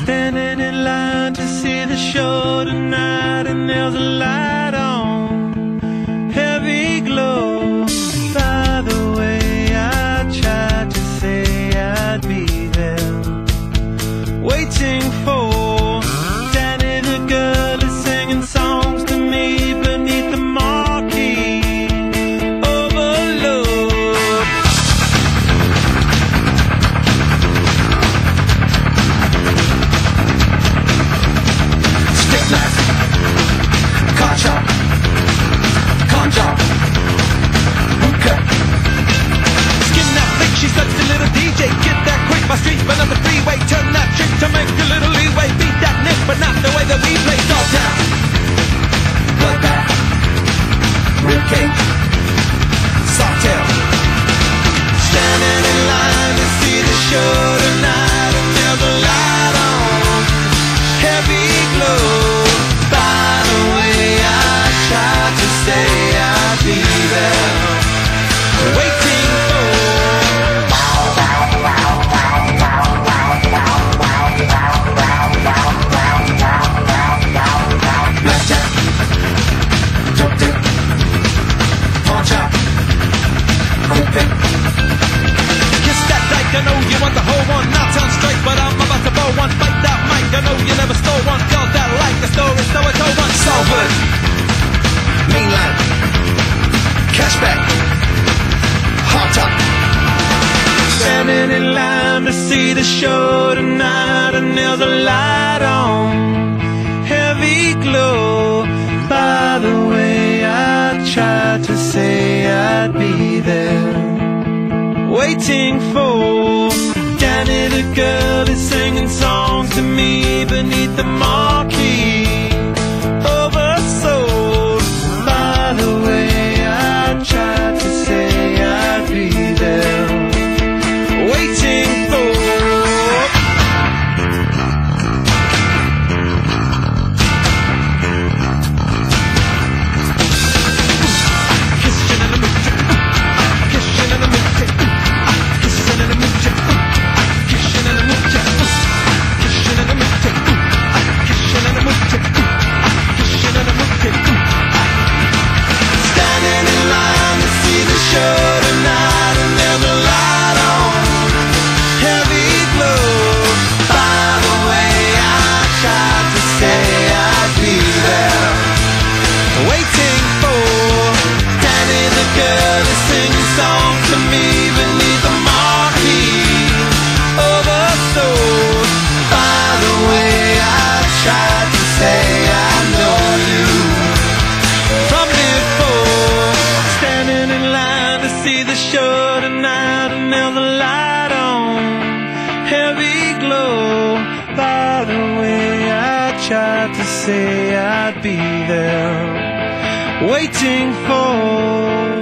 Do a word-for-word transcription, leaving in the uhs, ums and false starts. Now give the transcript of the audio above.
Standing in line to see the show tonight, and there's a light on, heavy glow. By the way, I tried to say I'd be there, waiting for Danny the girl is singing songs to me beneath the marquee overload. Stick knife, car chop, con job, hookah. Skin that flick, she sucks the little D J. Get that quick, my street, but not the freeway. Turn that trick to make a little leeway. Beat that nick, but not the way that we play. Dog down, bloodbath, ribcage, sawtail. Standing in line to see the show tonight, and there's a light on, heavy glow. By the way, I tried to say I'd be there, waiting for blackjack, dope dick, pawn shop, cold pick. Kiss that dyke, I know you want the whole one. Not sound straight, but I'm about to blow one. Fight that mic, I know you never stole one. Girls that like the story, so I told one. Salford, mainland, cashback, hot top. Standing in line to see the show tonight, and there's a light on, heavy glow. By the way, I tried to say I'd be there, waiting for Danny the girl is singing songs to me beneath the marquee oversold. By the way, I tried to say I'd be there, waiting for show tonight, and there's a light on, heavy glow. By the way, I tried to say I'd be there, waiting for